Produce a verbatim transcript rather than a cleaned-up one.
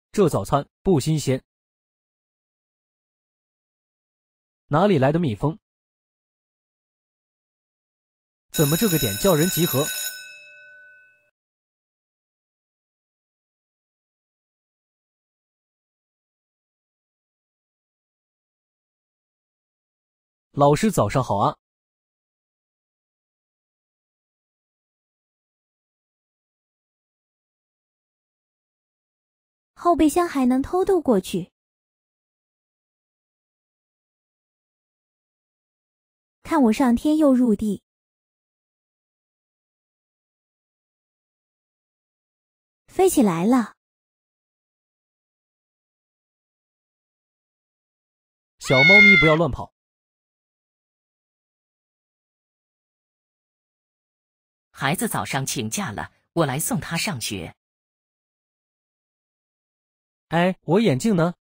这早餐不新鲜。哪里来的蜜蜂？怎么这个点叫人集合？老师早上好啊。 后备箱还能偷渡过去。看我上天又入地。飞起来了。 小猫咪不要乱跑。 孩子早上请假了，我来送他上学。 哎，我眼镜呢？